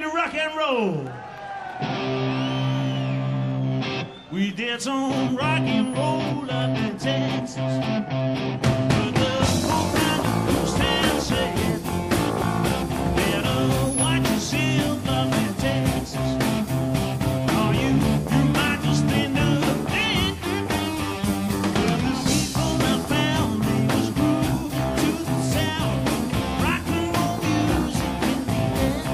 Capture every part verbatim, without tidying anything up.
to rock and roll. We did some rock and roll up in Texas. But the whole kind of blues town said, better watch yourself up in Texas. Or you, you might just end up dead. But the people that found me was groove to the sound. Rock and roll music in the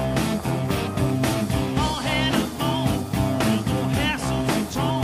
air. All had a ball, there's no hassles at all.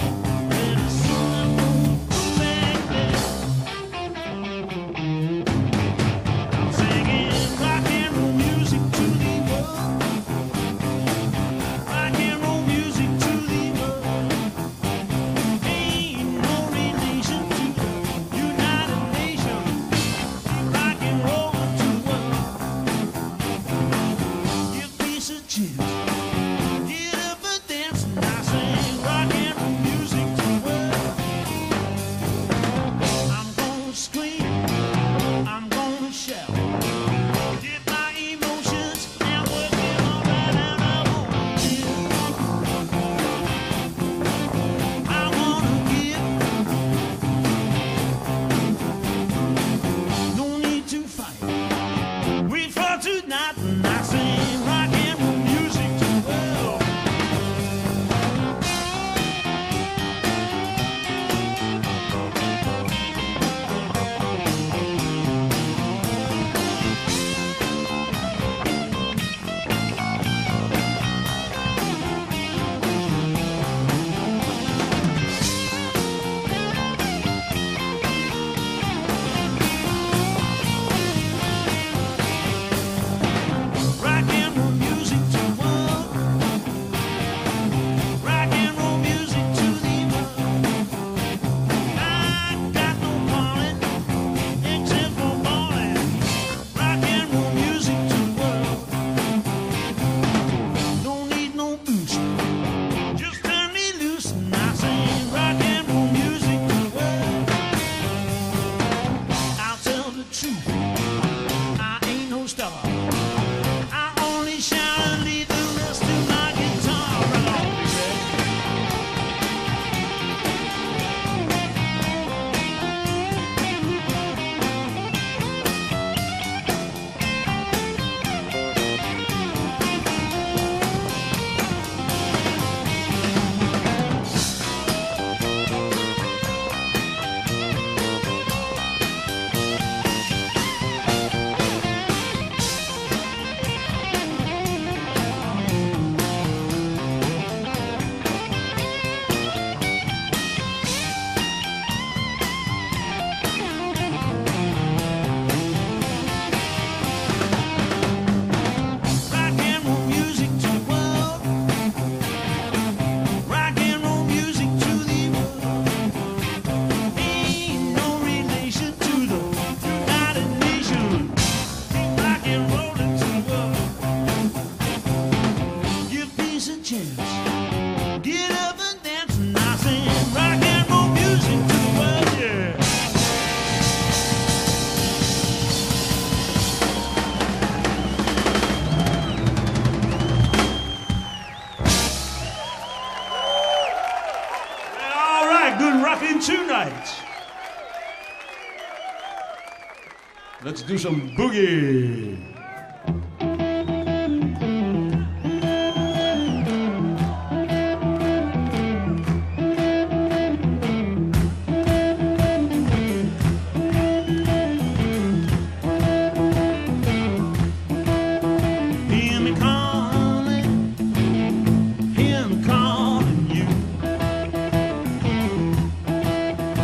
Let's do some boogie.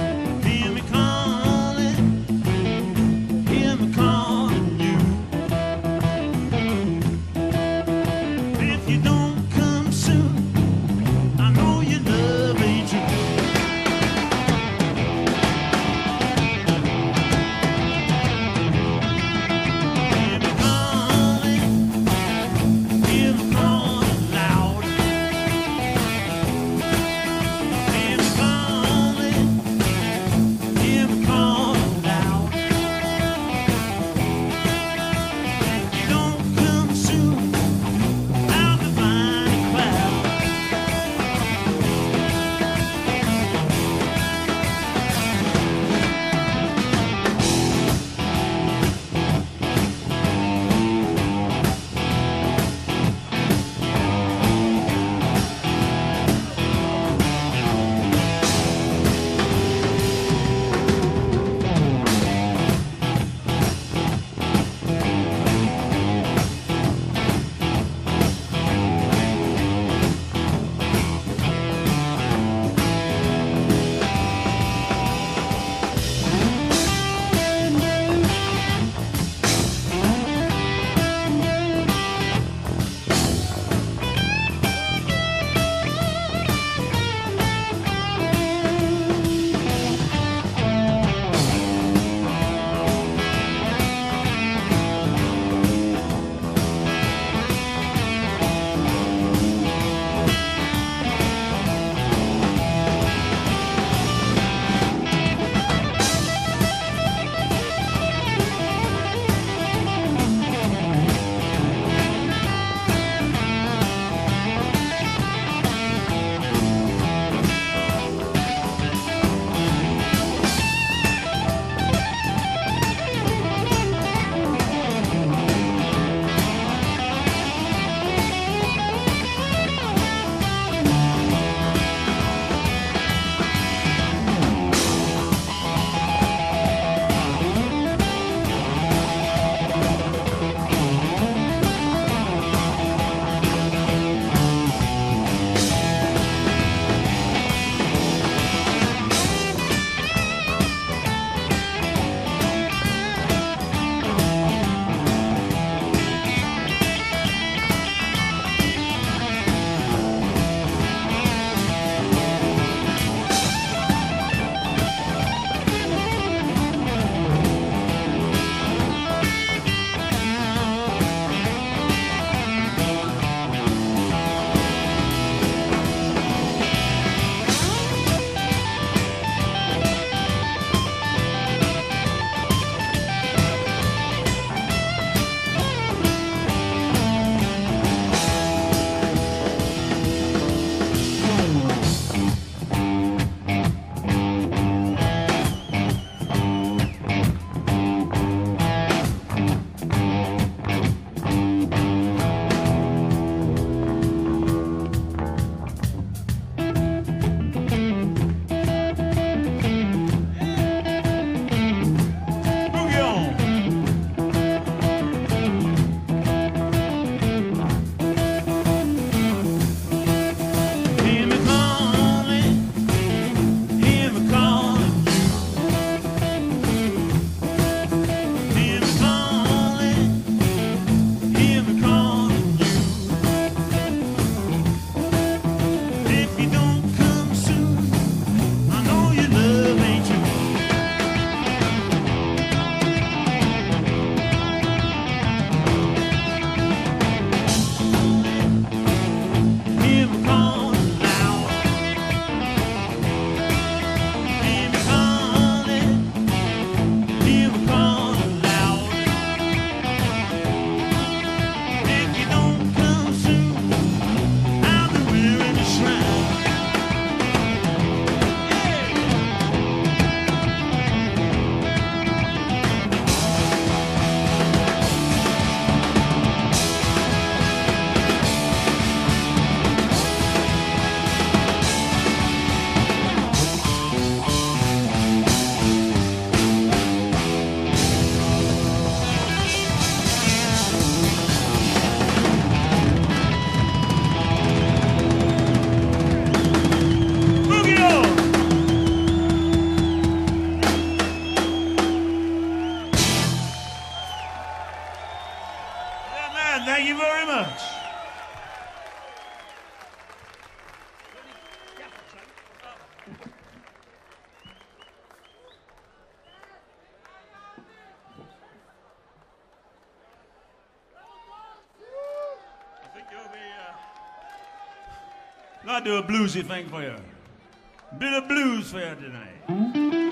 Calling you. I'll do a bluesy thing for you. Bit of blues for you tonight.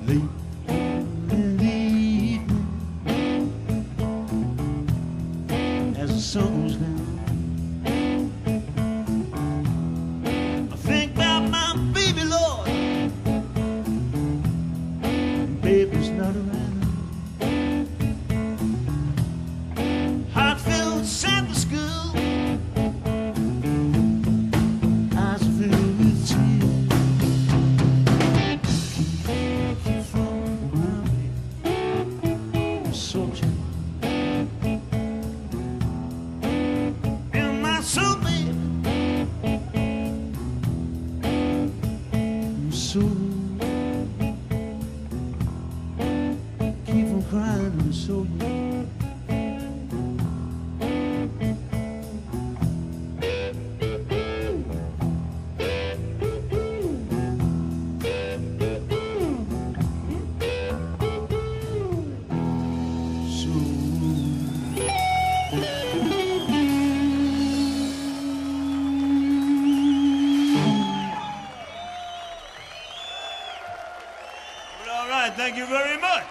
late in the evening as the sun goes down. I think about my baby, Lord, and baby's not around. Heart filled, sad to school, eyes filled with tears. Keep, keep from my way, soldier. And my soul, baby, my soul. Keep from crying, my soul. All right, thank you very much.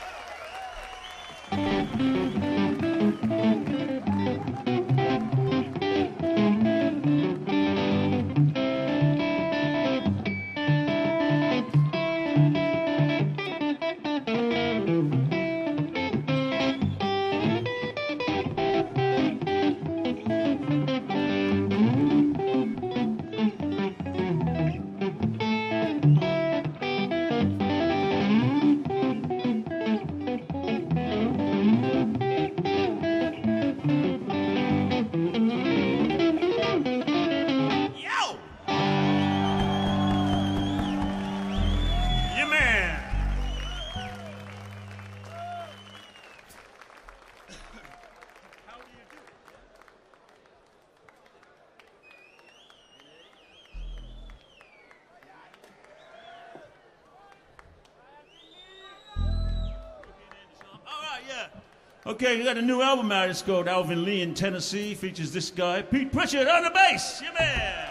Okay, we got a new album out. It's called Alvin Lee in Tennessee. Features this guy, Pete Pritchard, on the bass. Yeah, man.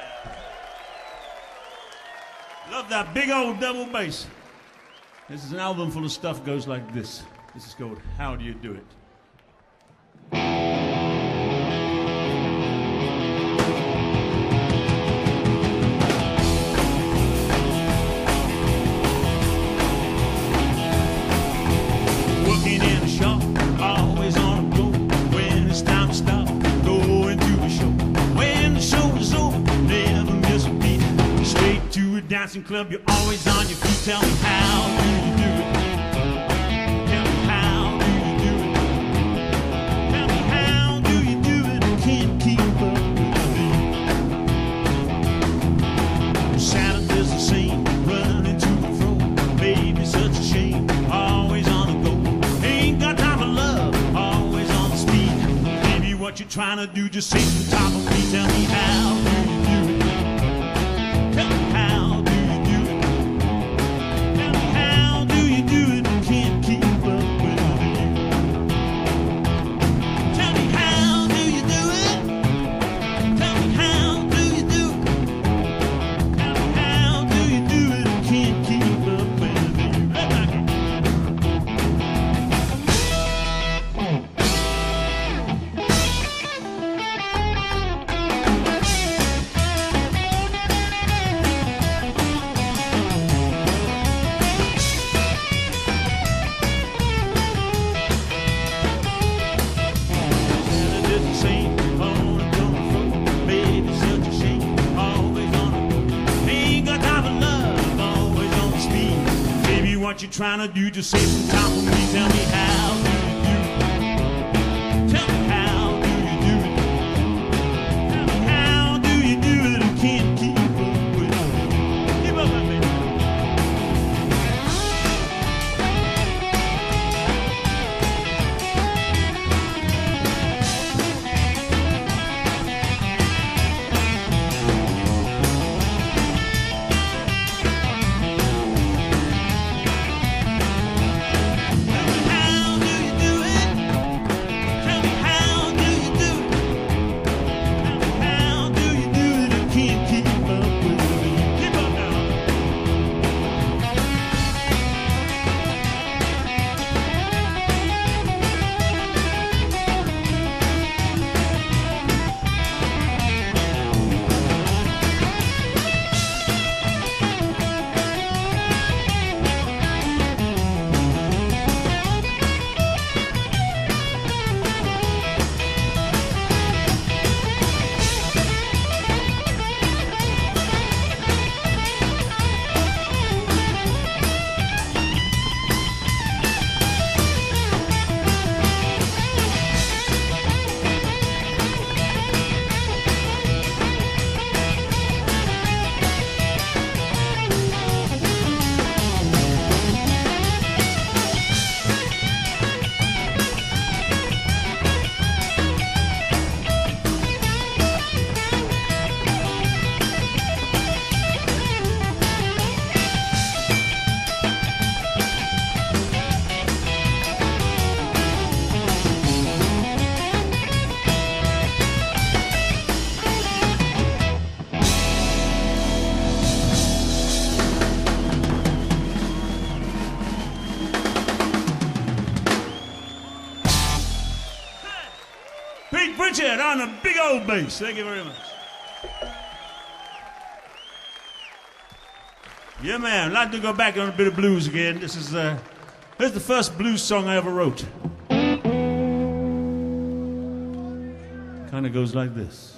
Love that big old double bass. This is an album full of stuff. Goes like this. This is called How Do You Do It? Working in a shop, always on the go. When it's time to stop, going to a show. When the show is over, never miss a beat. Straight to a dancing club, you're always on your feet. Tell me, how do you do it? Tell me, how do you do it? Tell me, how do you do it? I can't keep up with the beat. Saturday's the same, running to and fro. Baby, such a shame, always on the go. Ain't got time for love, always on the speed. Baby, what you trying to do? Just sit on top of me. Tell me, how do you do it? Tell me, how do you do it? Tell me, how do you do it? I can't keep up with you. Tell me, how do you do it? Tell me, how do you do it? Tell me, how do you do it? I can't keep up with you. Right back. What you trying to do? Just say some time for me. Tell me, how do you do it? Tell me, how do you do it? Tell me, how do you do it? I can't keep up with it. Keep up with me. How do you do Pritchard on the big old bass. Thank you very much. Yeah, man. I'd like to go back on a bit of blues again. This is uh, this is the first blues song I ever wrote. Kind of goes like this.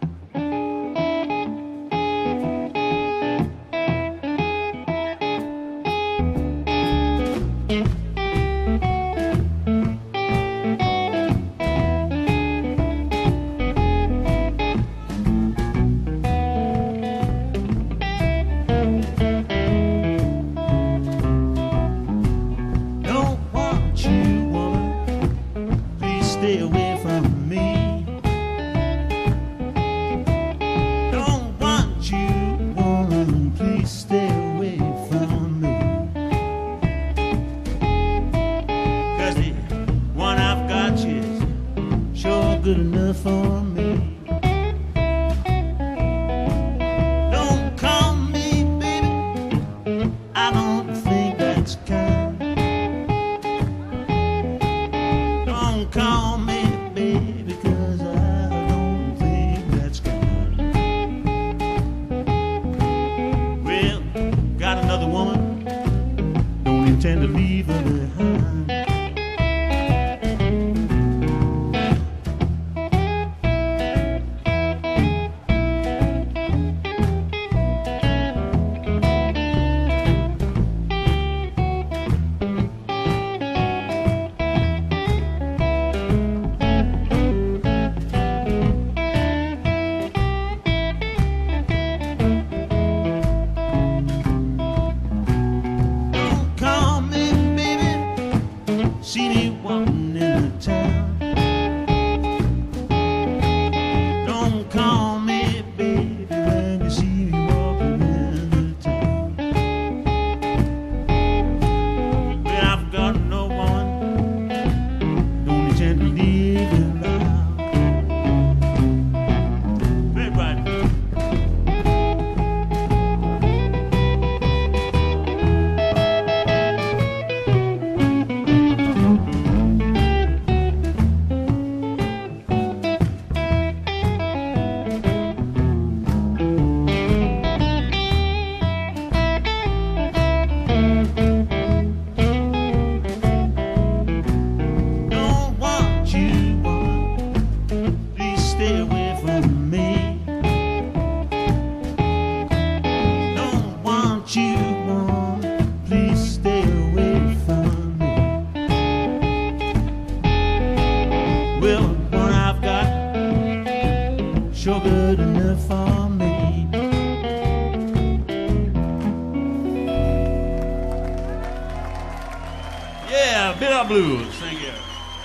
Blues. Thank you.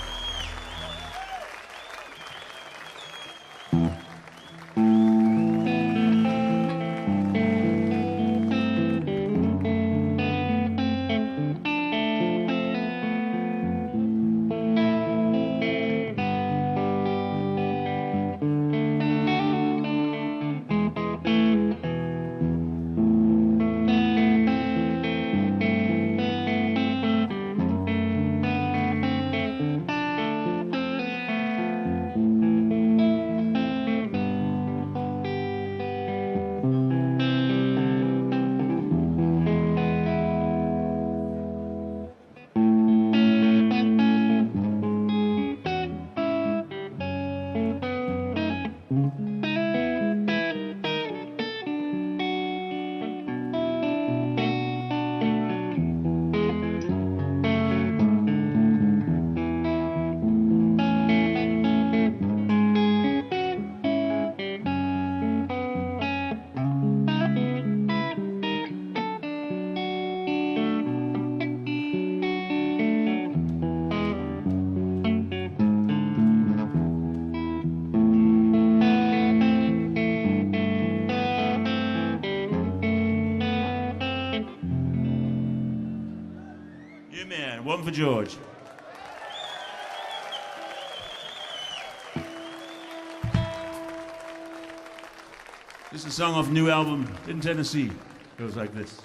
One for George. This is a song off the new album, In Tennessee. Goes like this.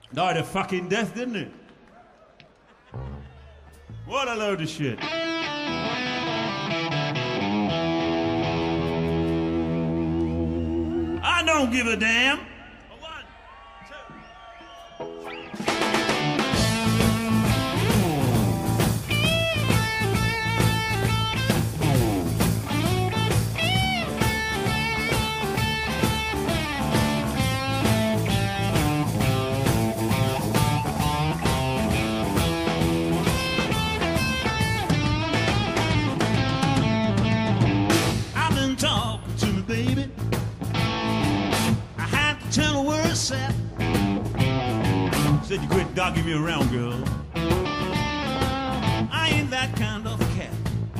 Died a fucking death, didn't it? What a load of shit. I don't give a damn. One, two. I've been talking to my baby. I had to tell her where it's set. Said you quit dogging me around, girl. I ain't that kind of cat.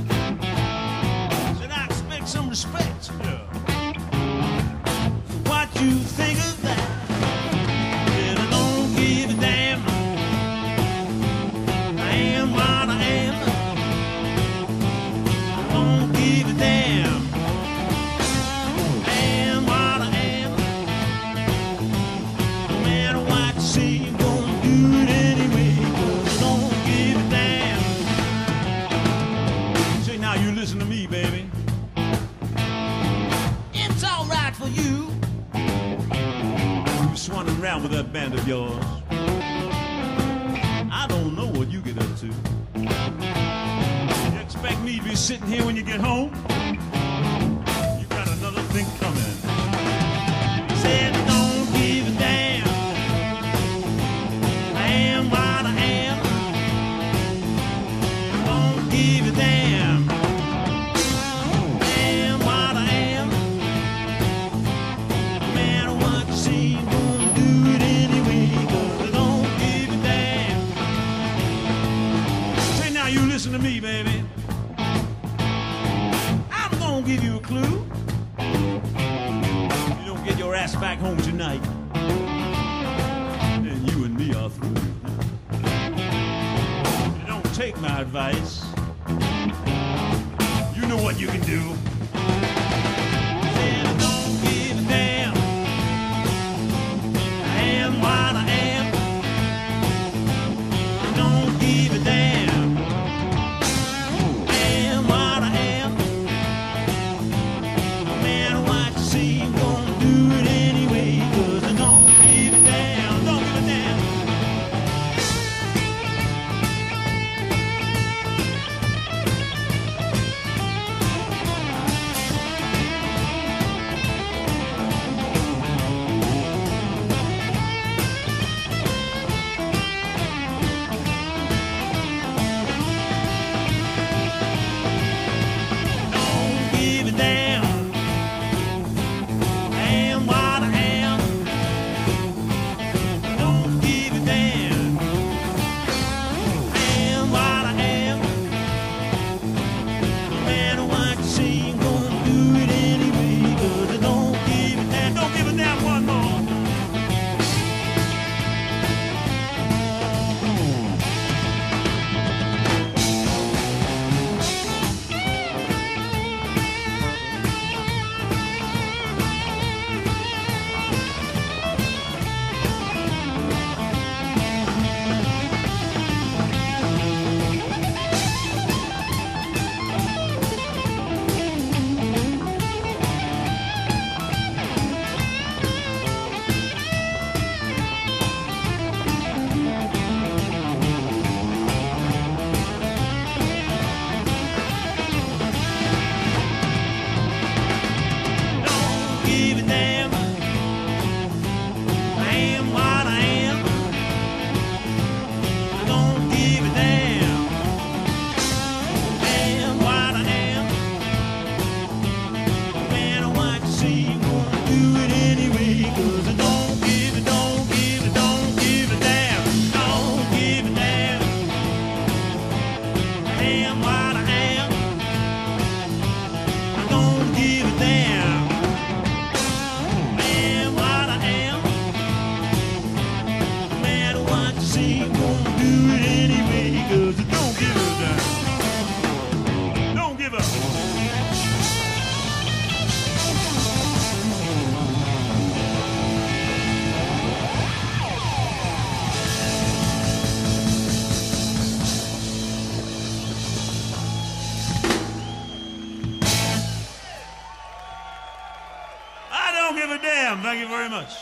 Said I expect some respect. Yeah. What you think of that? Said I don't give a damn. I am what I am. I don't give a damn. I am what I am. No matter what you say, you're gonna do it anyway. 'Cause I don't give a damn. Say now you listen to me, baby. It's all right for you. You swanning around with that band of yours. I don't know what you get up to. You expect me to be sitting here when you get home? You got another thing coming. Said don't give a damn. I am what I am. Don't give a damn. I am what I am. No matter what you say, you're gonna do it anyway. 'Cause I don't give a damn. Say now you listen to me, baby. I'm gonna give you a clue. You don't get your ass back home tonight, then you and me are through. You don't take my advice. You know what you can do. Said I don't give a damn. I am what I am. I don't give a damn. I am what I am. No matter what you say, I'm gonna do it anyway. 'Cause I don't give a damn. Don't give a damn. give a damn. Thank you very much.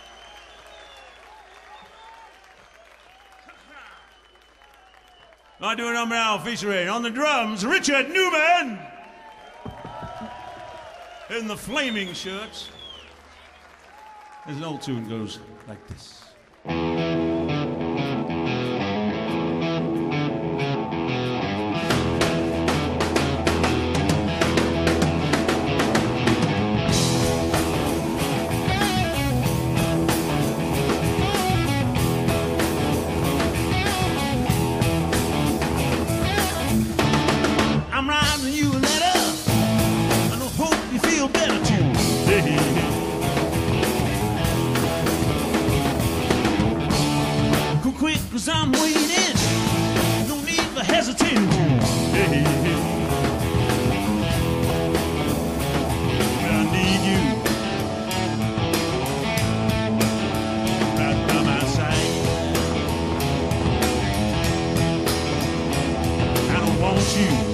I do a number now featuring on the drums, Richard Newman. In the flaming shirts. There's an old tune goes like this. I'm writing you a letter, and I hope you feel better too. Come quick, cause I'm waiting. No need for hesitating. But I need you right by my side. I don't want you,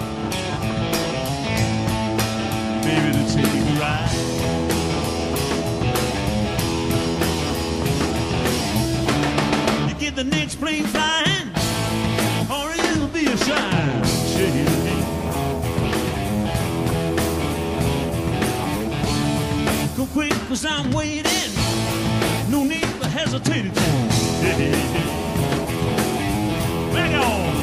baby, to take a ride. You get the next plane flying, or it'll be a shine. Go quick, cause I'm waiting. No need for hesitating. Back on.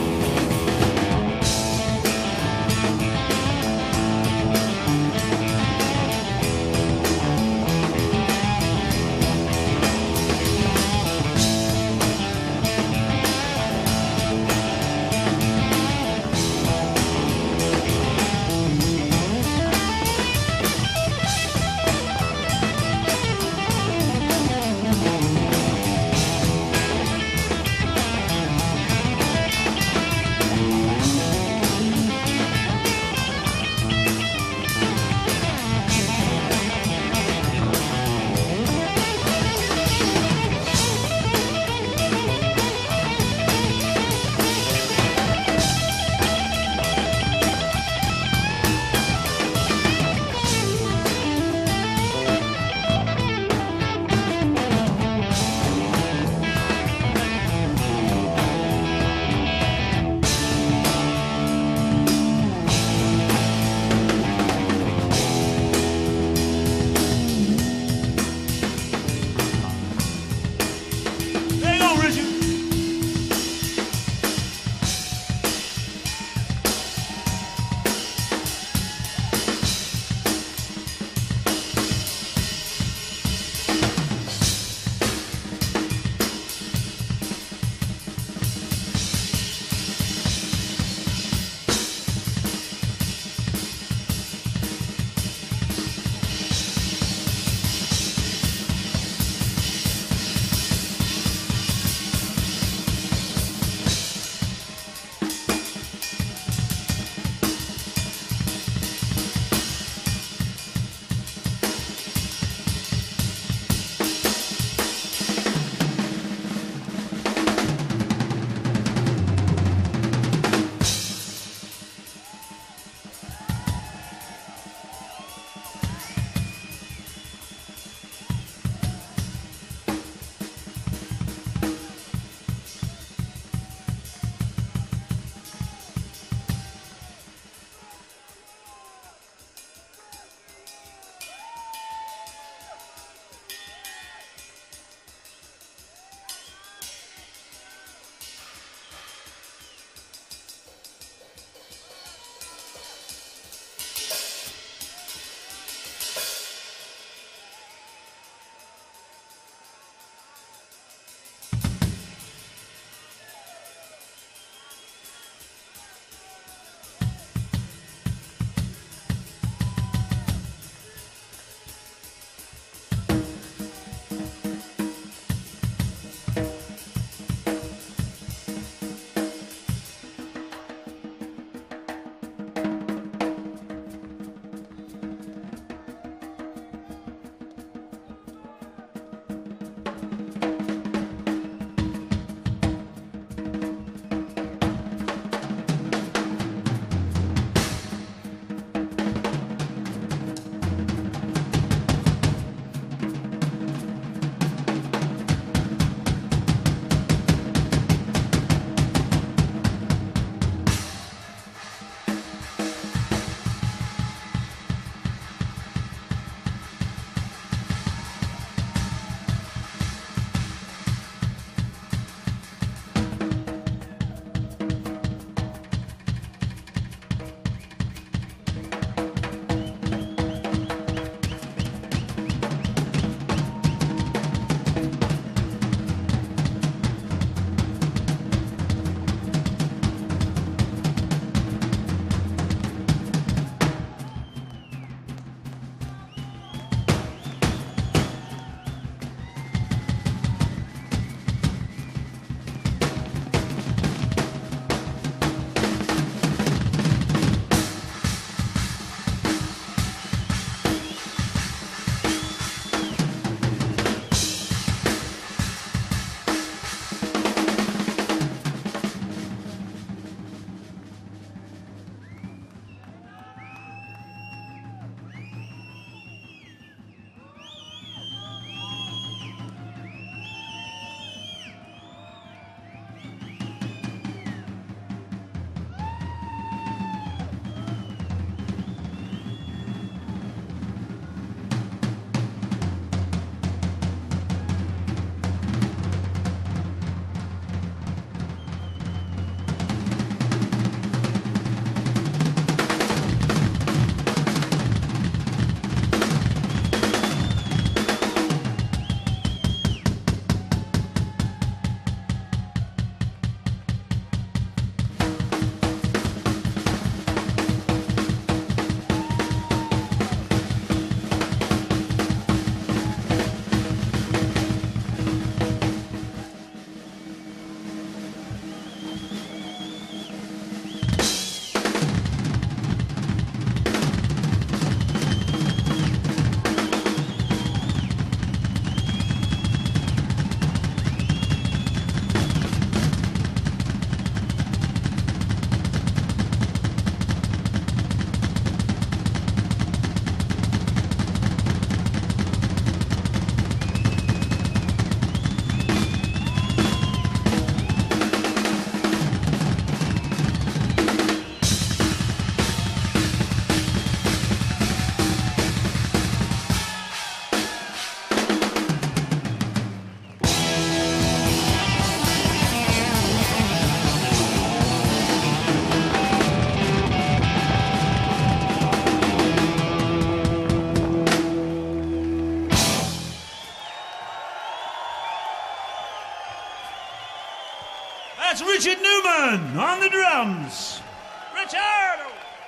Coleman on the drums. Richard!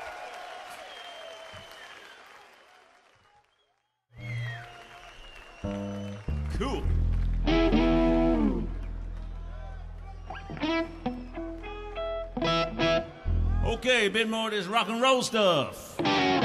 Cool. Okay, a bit more of this rock and roll stuff.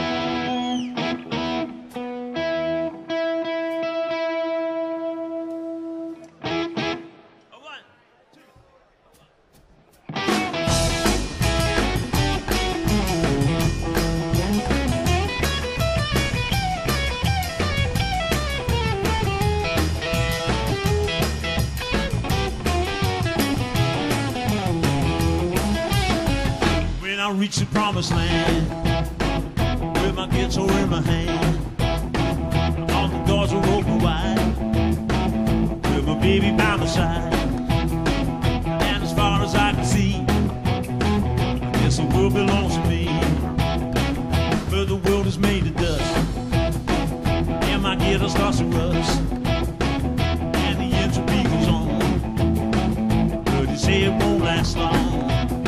I reach the promised land with my guitar in my hand. All the doors are open wide with my baby by my side. And as far as I can see, I guess the world belongs to me. But the world is made of dust, and my guitar starts to rust, and the entropy goes on. But you say it won't last long.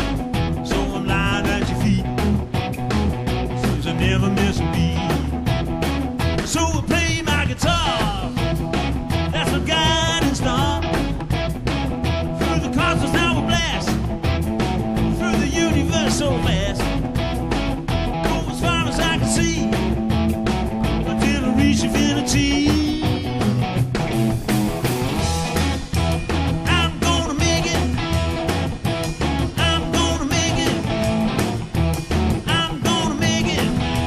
Never miss a beat. So I play my guitar, that's my guiding star. Through the cosmos now we blast, through the universe so fast. Go as far as I can see, until I reach infinity. I'm gonna make it, I'm gonna make it, I'm gonna make it.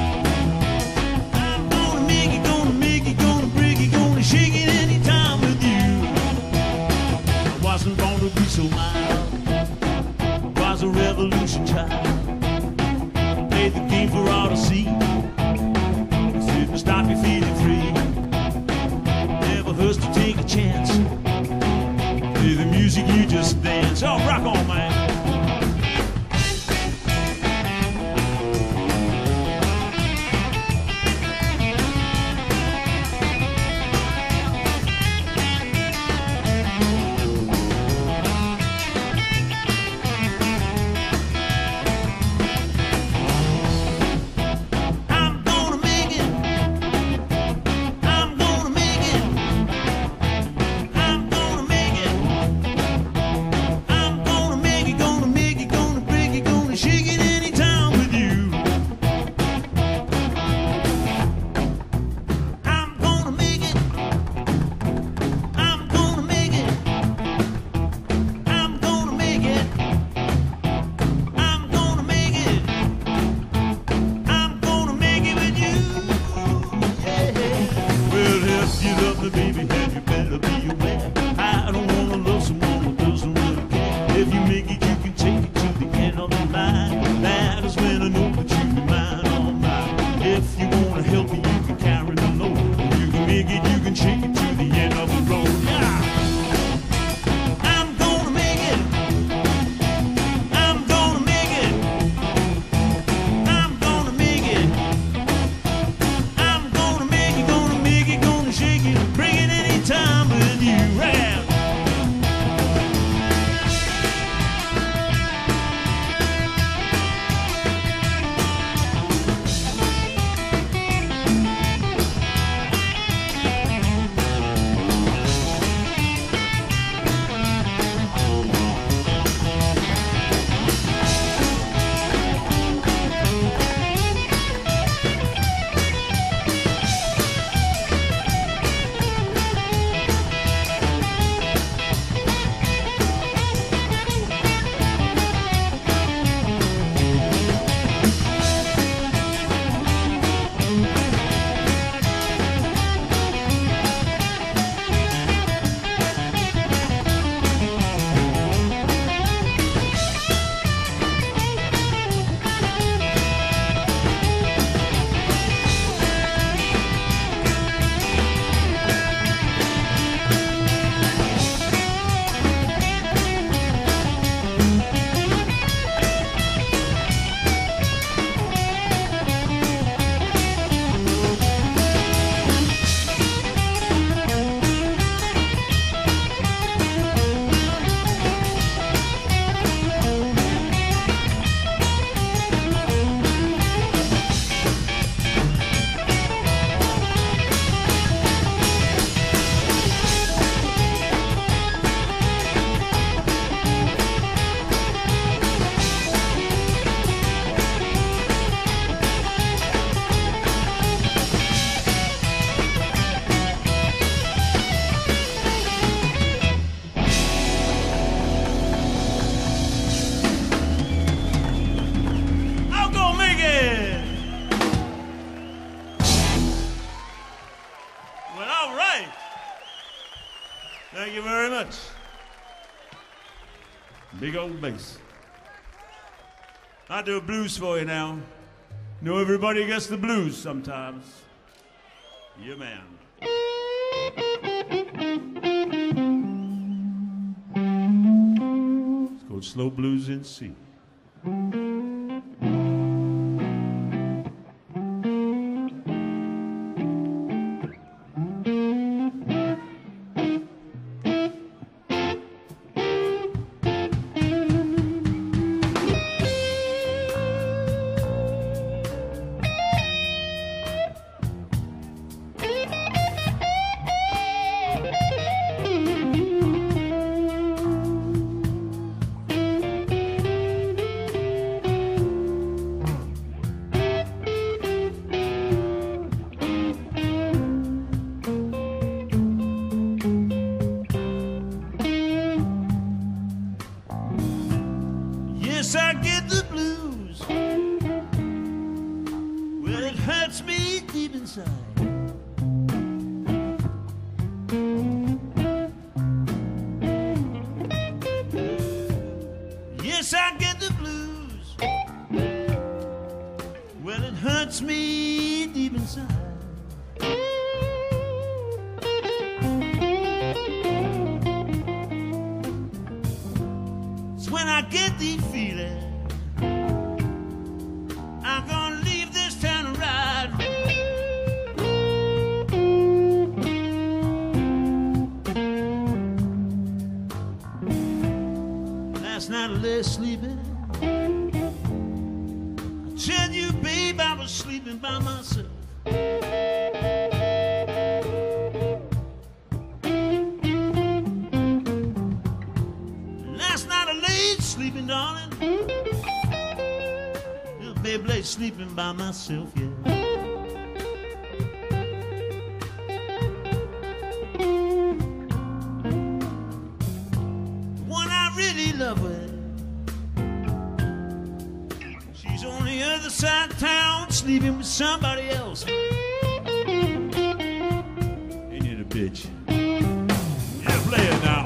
Shake it anytime with you. I wasn't born to be so mild, I was a revolution child. Played the game for all to see. It didn't stop you feeling free. Never hurts to take a chance. Play the music, you just dance. Oh, rock on, man. Thank you very much. Big old bass. I'll do a blues for you now. You know everybody gets the blues sometimes. Yeah, man. It's called Slow Blues in C. Yes, I get the blues. Well, it hurts me deep inside. Yes, I get the blues. Well, it hurts me deep inside. It's when I get the feeling I'm gonna leave this town and ride. Last night I lay sleeping. I tell you, babe, I was sleeping by myself. Last night I laid sleeping, darling. Little babe lay sleeping by myself, yeah. The one I really love with, she's on the other side of town, sleeping with somebody else. Ain't it a bitch? Yeah, play it now.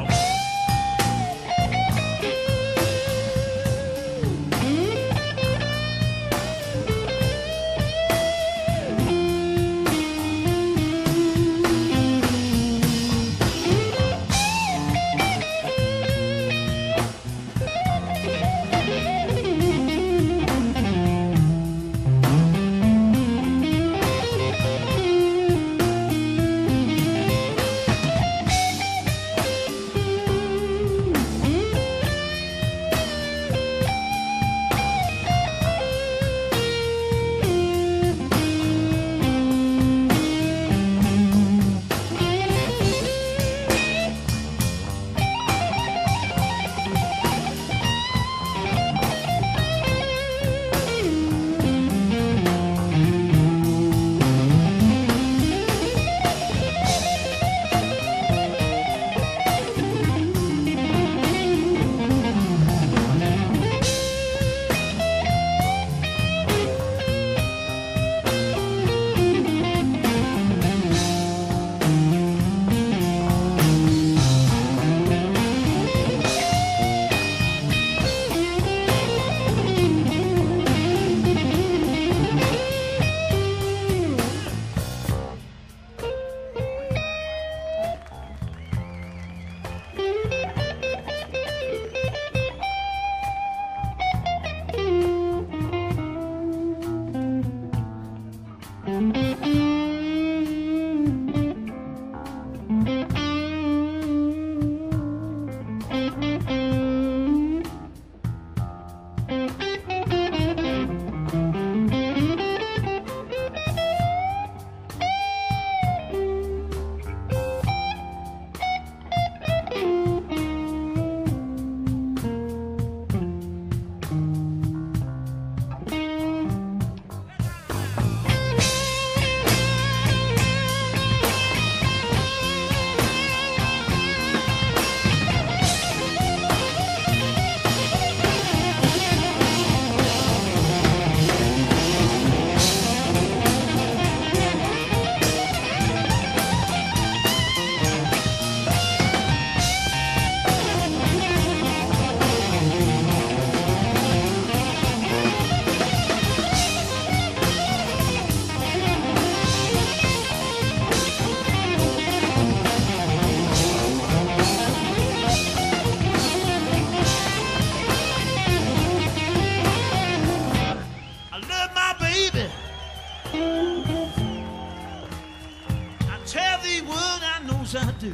knows I do.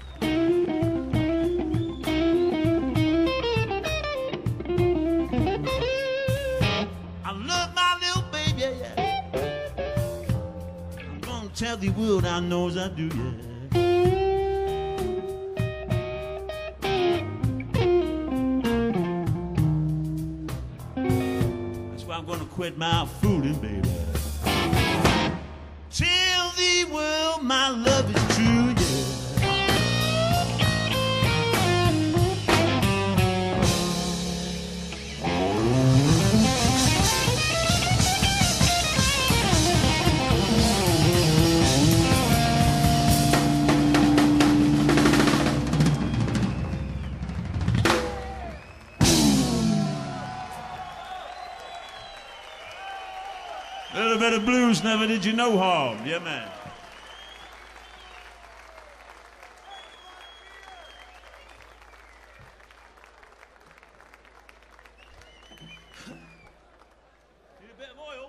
I love my little baby, yeah. I'm gonna tell the world I knows I do, yeah. That's why I'm gonna quit my fooling, baby. Tell the world my love is true, yeah. A little bit of blues never did you no harm. Yeah, man. Need a bit of oil?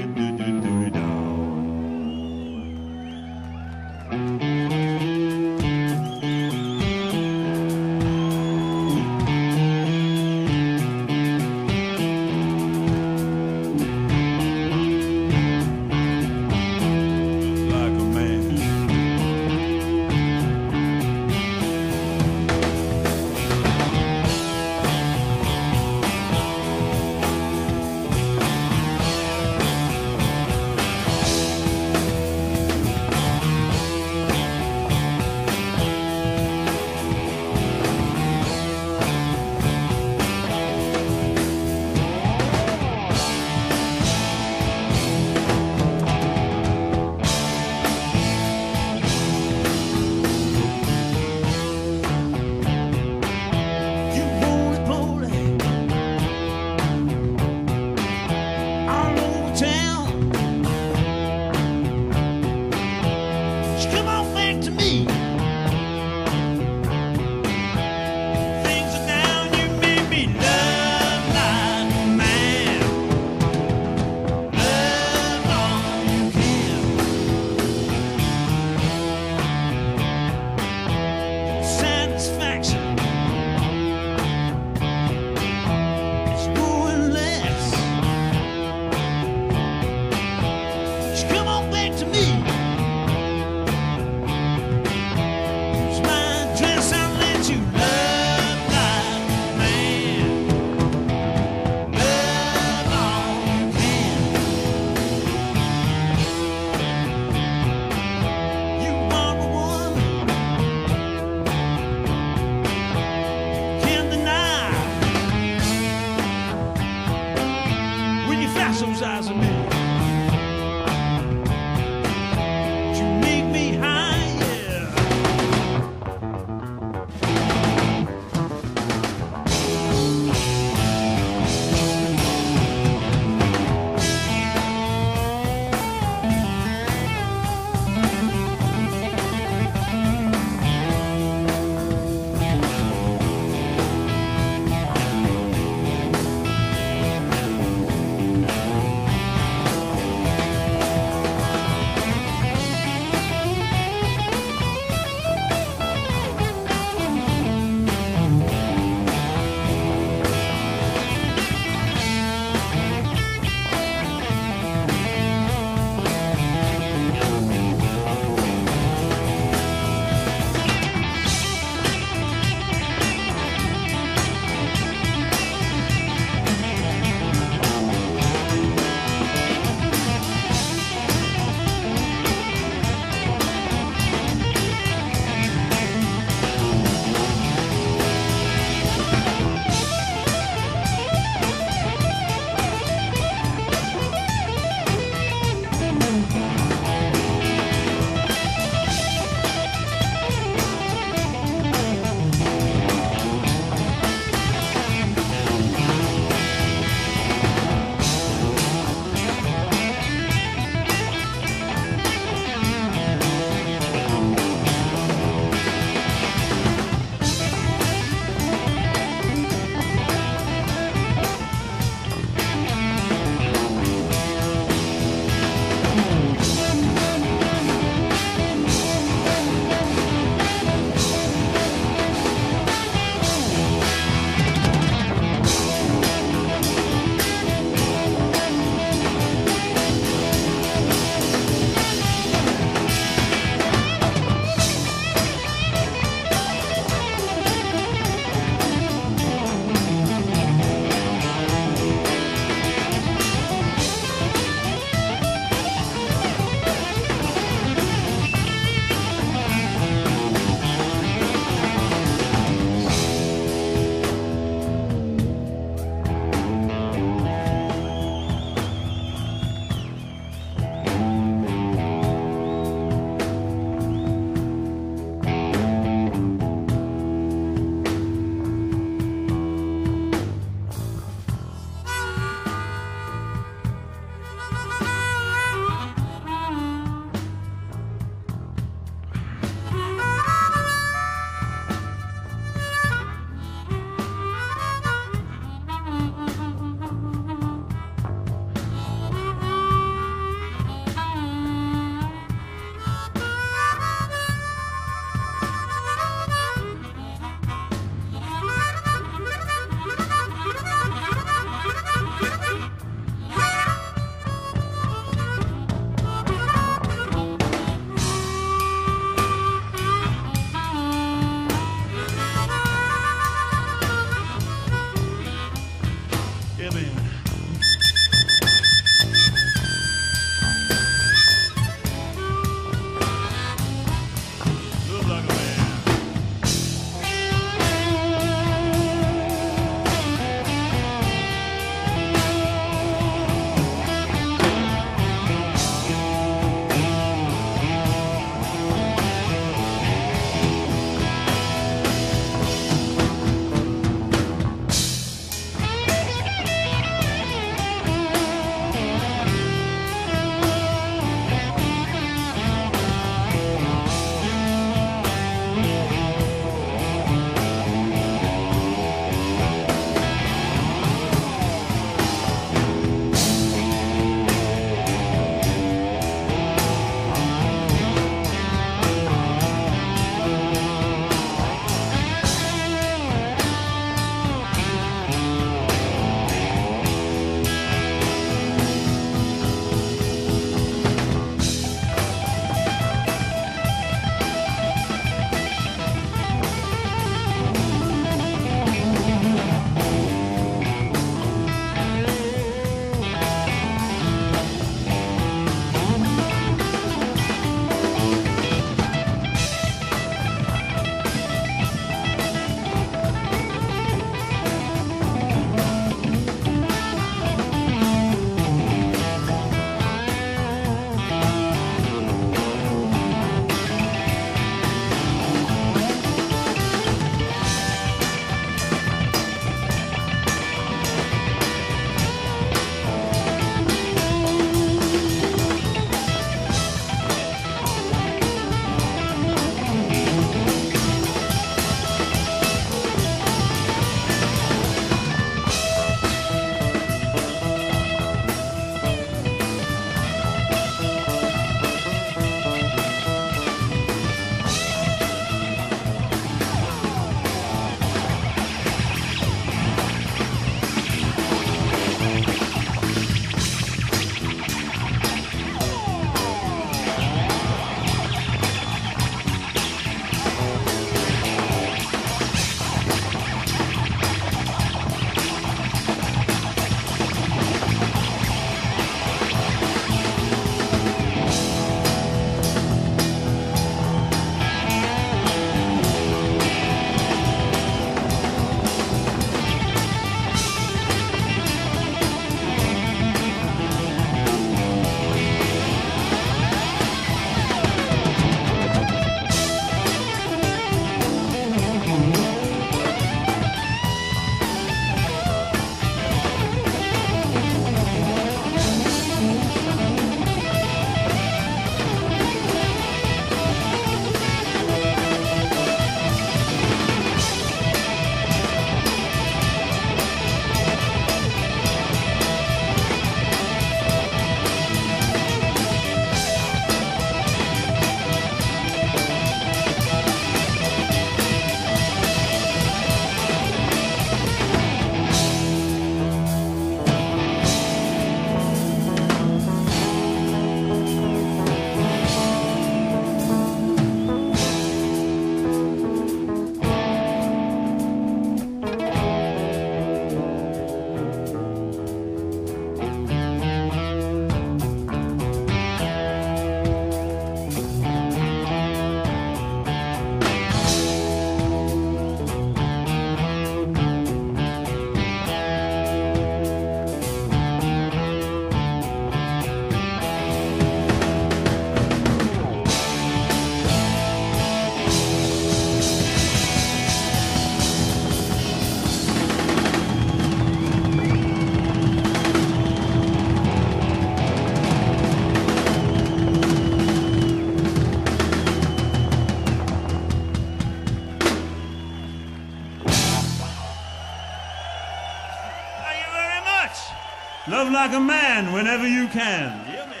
Love like a man whenever you can. Yeah, man.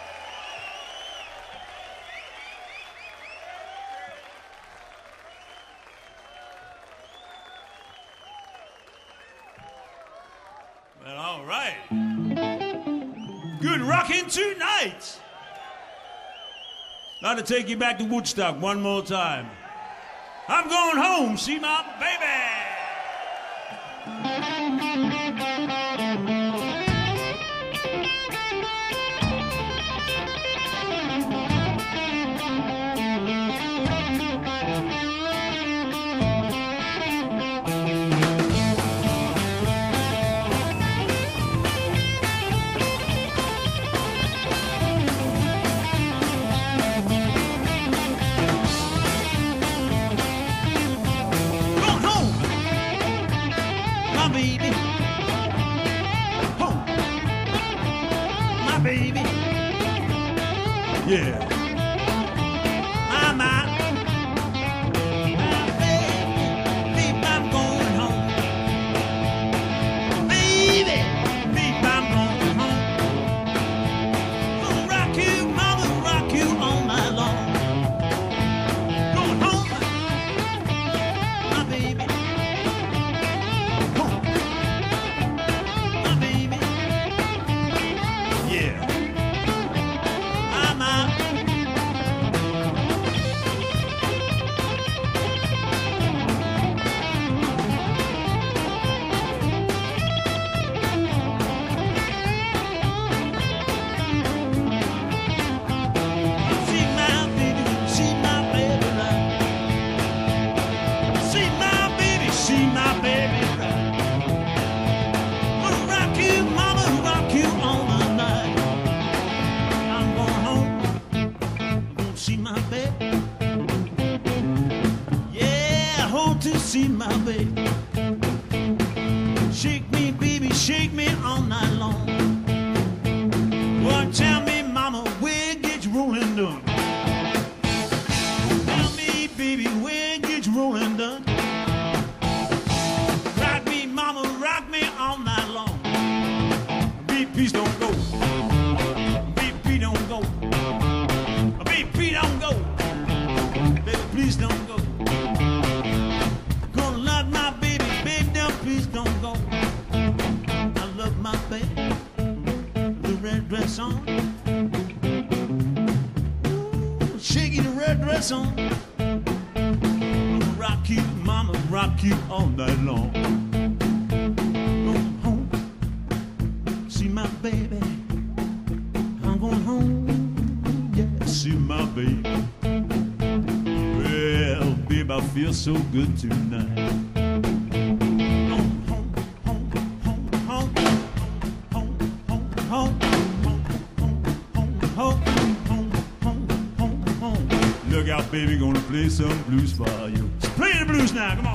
Well, all right. Good rocking tonight. Now to take you back to Woodstock one more time. I'm going home, see my baby. Yeah. My, my, my baby, baby, I'm going home. Baby, baby, I'm going home. Gonna rock you, mama, rock you all night long. Going home, my baby. Home, my baby. Yeah. See my baby, shake me, baby, shake me all night long. Well, tell me, mama, where it gets rolling done. Tell me, baby, where it gets rolling done. Rock me, mama, rock me all night long. Beat, please don't go. Beat, please don't go. Beat, please don't go. Baby, please don't go. Please don't go. I love my baby, the red dress on. Ooh, shaky the red dress on. Rock you, mama, rock you all night long. Going home, see my baby. I'm going home, yeah, see my baby. Well, babe, I feel so good tonight. Look out, baby, gonna play some blues for you. So play the blues now, come on.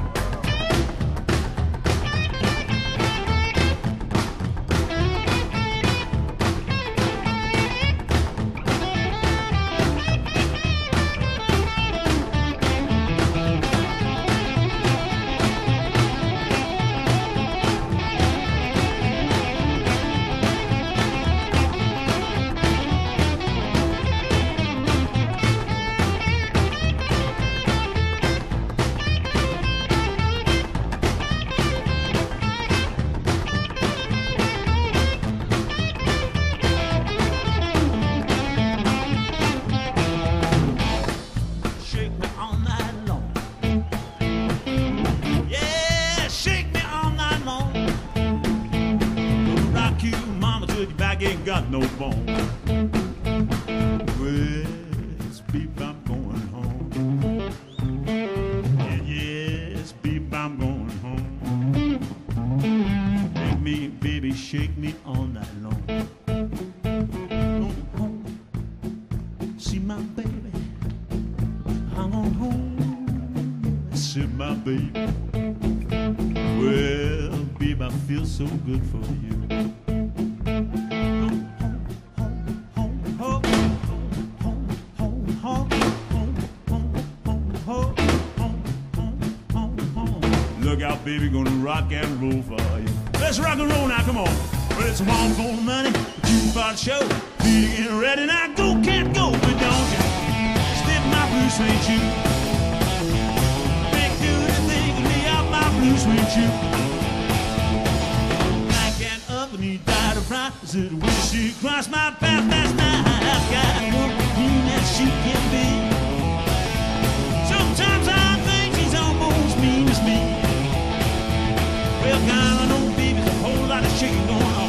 Ain't got no bone. Yes, beep, I'm going home. Yeah, yes, beep, I'm going home. Make me, baby, shake me all night long. Going home, see my baby. I'm going home, see my baby. Well, babe, I feel so good for you. Look out, baby, gonna rock and roll for you. Let's rock and roll now, come on. Well, it's a one for money, two for the show. Feel getting ready now, go, cat, go. But don't you step my blue suede shoe. Make good and think of me out my blue suede shoe. I can't up and he died of fright. I said, when she crossed my path last night, I've got a woman mean as she can be. Sometimes I think she's almost mean as me. Well, coming on, baby, there's a whole lot of shaking going on.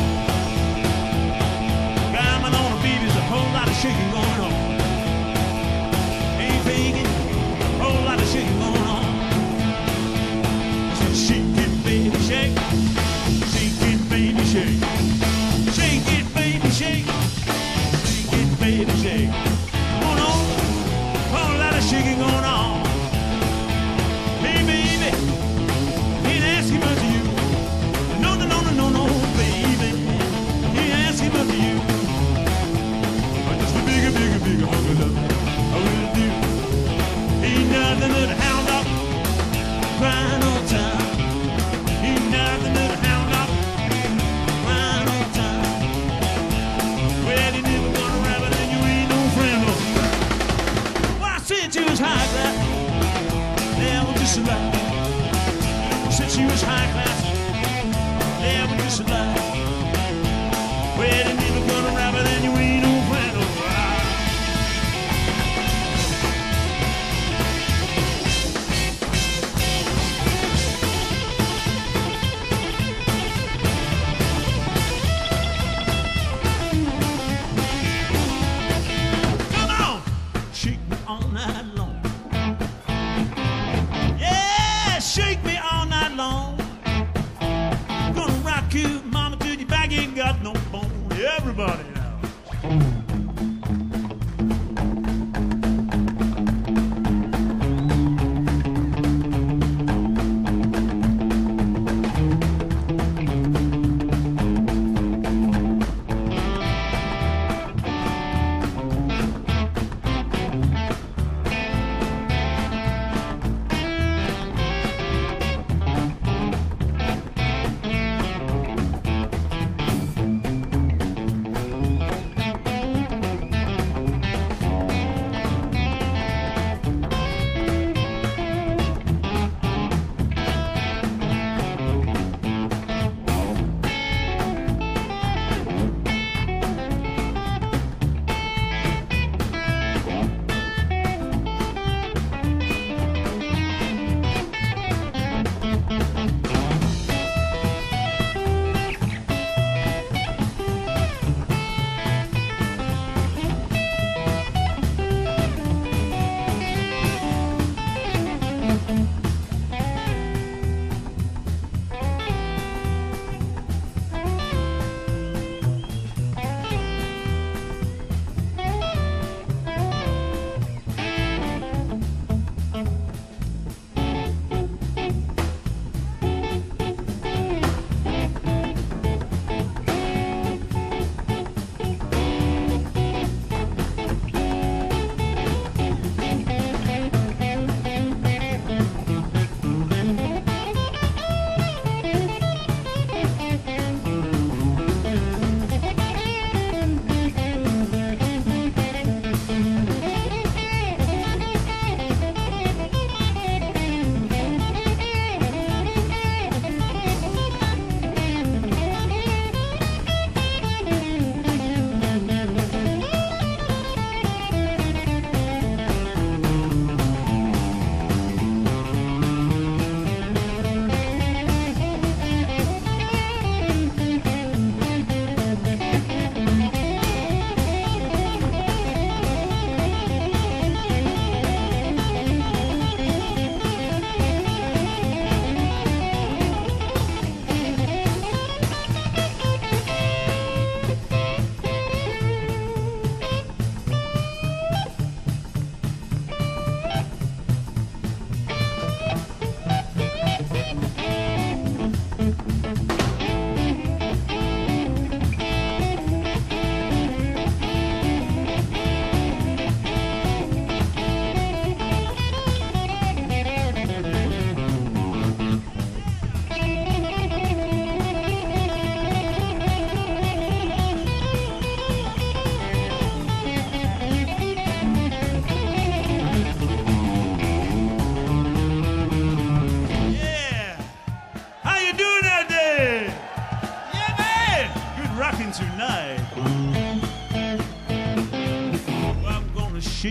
Coming on, baby, there's a whole lot of shaking going on. Ain't faking, a whole lot of shaking going on. I said, shake it, baby, shake. Shake it, baby, shake. Shake it, baby, shake. Shake it, baby, shake. Going on, a whole lot of shaking going on. Hey, baby, ain't asking much of you. No, no, no, no, no, no, baby. Ain't asking much of you. But just a bigger, bigger, bigger hunk of love. I will do. Ain't nothing but a hound dog crying all the time. Ain't nothing but a hound dog crying all the time. Well, you never gonna rabbit and you ain't no friend of mine. Well, I said you was high class. Yeah, we're just alive. Said she was high class. Yeah, we're just alive. Well, you never gonna rabbit and you ain't no friend of mine. Come on, shake me all night long. Yeah, shake me all night long. Gonna rock you, mama, till your back ain't got no bone. Everybody now.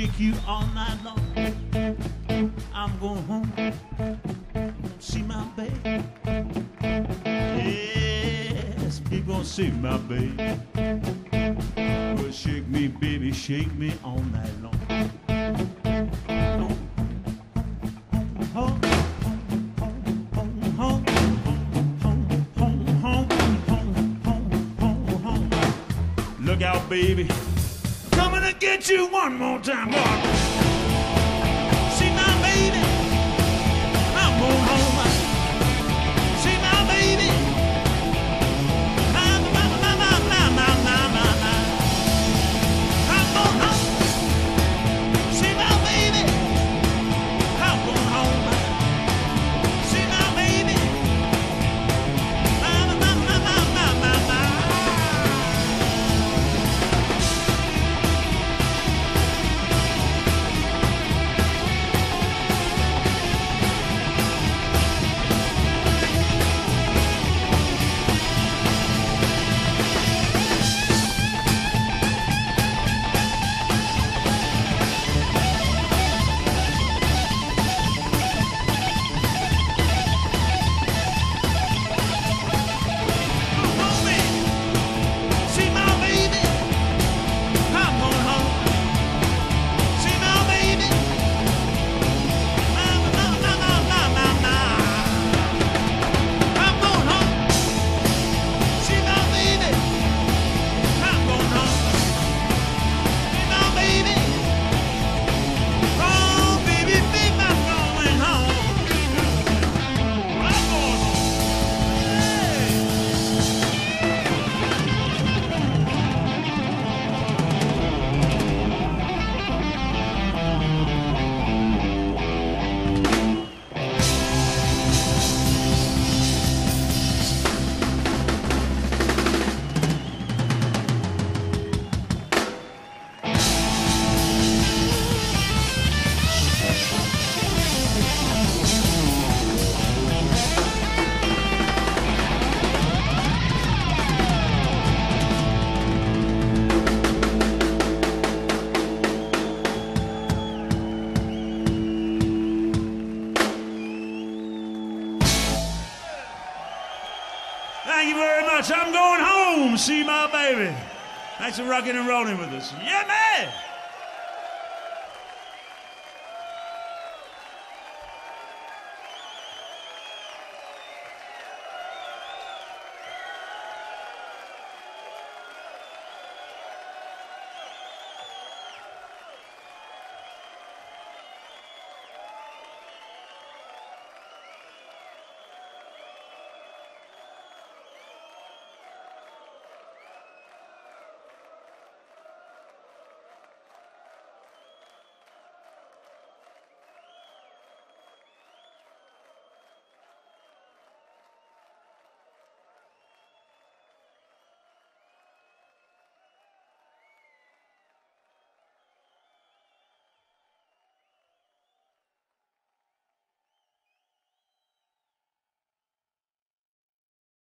shake you all night long. I'm going home, see my baby. Yes, we gonna see my baby. Well, shake me, baby, shake me all night long. Look out, baby, coming to get you one more time, boy. See my baby, I'm going home. See my baby, I'm my, my, my, my, my, my, my, my. I'm going home. See my baby, I'm going home. See my baby, my, my, my, my, my, my, my. Thank you very much. I'm going home. See my baby. Thanks for rocking and rolling with us. Yeah, man.